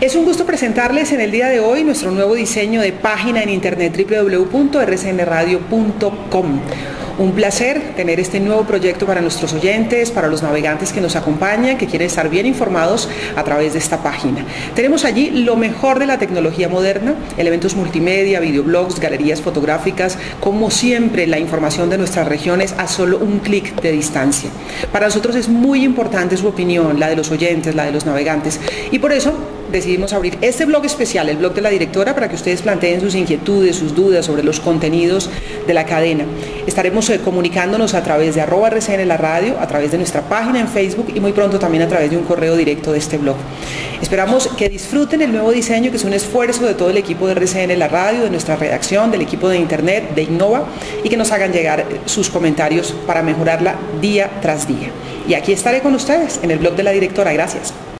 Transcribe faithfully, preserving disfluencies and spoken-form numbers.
Es un gusto presentarles en el día de hoy nuestro nuevo diseño de página en internet doble u doble u doble u punto erre ce ene radio punto com. Un placer tener este nuevo proyecto para nuestros oyentes, para los navegantes que nos acompañan, que quieren estar bien informados a través de esta página. Tenemos allí lo mejor de la tecnología moderna, elementos multimedia, videoblogs, galerías fotográficas, como siempre la información de nuestras regiones a solo un clic de distancia. Para nosotros es muy importante su opinión, la de los oyentes, la de los navegantes, y por eso decidimos abrir este blog especial, el blog de la directora, para que ustedes planteen sus inquietudes, sus dudas sobre los contenidos de la cadena. Estaremos eh, comunicándonos a través de arroba erre ce ene la radio, a través de nuestra página en Facebook y muy pronto también a través de un correo directo de este blog. Esperamos que disfruten el nuevo diseño, que es un esfuerzo de todo el equipo de erre ce ene la radio, de nuestra redacción, del equipo de internet, de Innova, y que nos hagan llegar sus comentarios para mejorarla día tras día. Y aquí estaré con ustedes en el blog de la directora. Gracias.